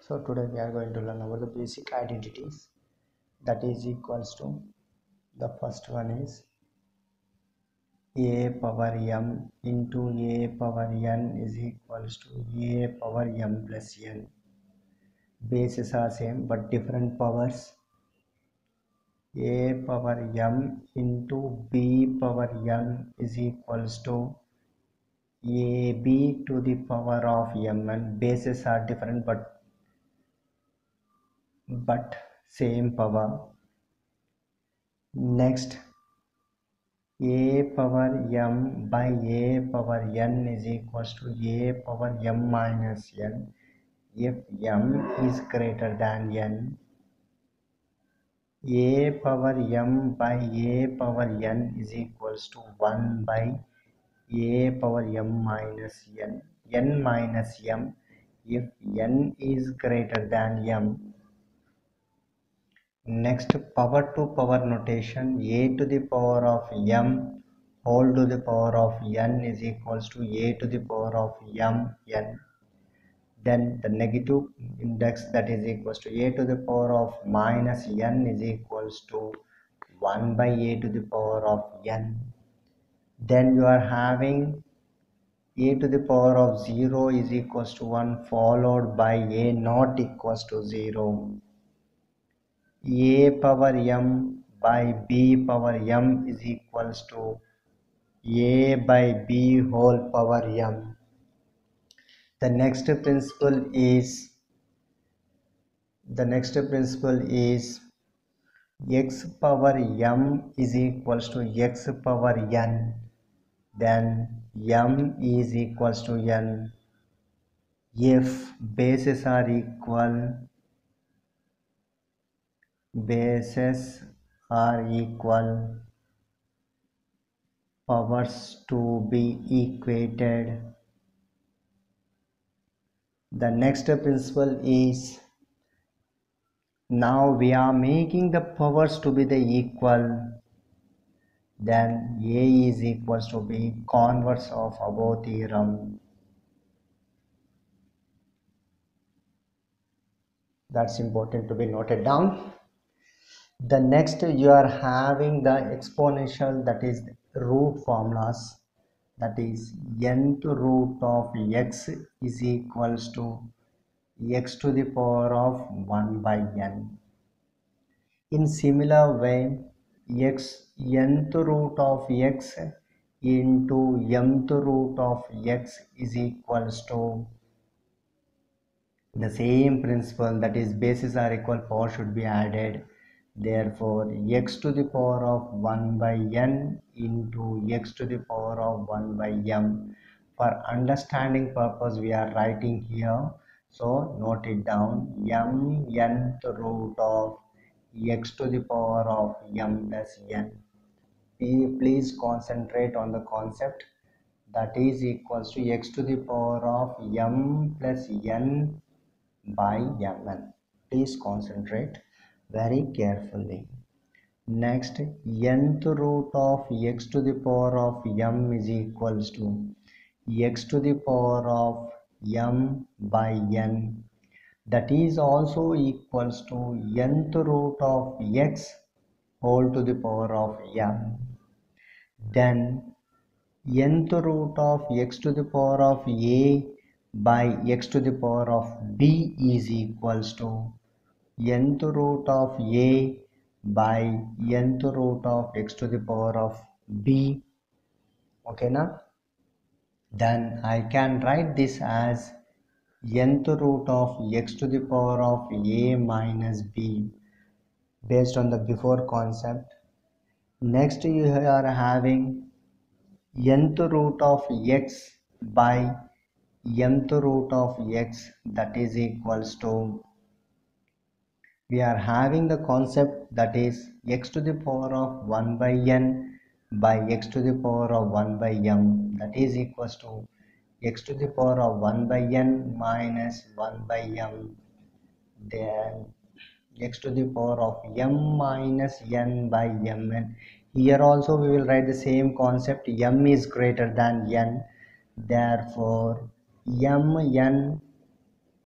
So today we are going to learn about the basic identities, that is equals to, the first one is a power m into a power n is equals to a power m plus n. Bases are same but different powers. A power m into b power n is equals to ab to the power of m, and bases are different but same power. Next, a power m by a power n is equals to a power m minus n if m is greater than n. A power m by a power n is equals to 1 by a power m minus n minus m if n is greater than m. Next, power to power notation, a to the power of m whole to the power of n is equals to a to the power of m n. Then the negative index, that is equals to a to the power of minus n is equals to 1 by a to the power of n. Then you are having a to the power of 0 is equals to 1 followed by a not equals to 0. A power m by b power m is equals to a by b whole power m. The next principle is x power m is equals to x power n. Then m is equals to n if bases are equal. Powers to be equated. The next principle is, now we are making the powers to be the equal, then a is equals to b, converse of above theorem. That's important to be noted down. The next, you are having the exponential, that is root formulas, that is nth root of x is equals to x to the power of 1 by n. In similar way, nth root of x into mth root of x is equals to the same principle, that is bases are equal, power should be added. Therefore, x to the power of 1 by n into x to the power of 1 by m. For understanding purpose, we are writing here. So, note it down, nth root of x to the power of m plus n. Please concentrate on the concept, that is equals to x to the power of m plus n by mn. Please concentrate very carefully. Next, nth root of x to the power of m is equals to x to the power of m by n. That is also equals to nth root of x whole to the power of m. Then nth root of x to the power of a by x to the power of b is equals to nth root of a by nth root of x to the power of b. Okay, now then I can write this as nth root of x to the power of a minus b based on the before concept. Next, you are having nth root of x by mth root of x, that is equals to, we are having the concept, that is x to the power of 1 by n by x to the power of 1 by m, that is equals to x to the power of 1 by n minus 1 by m. Then x to the power of m minus n by mn. Here also we will write the same concept, m is greater than n. Therefore, mn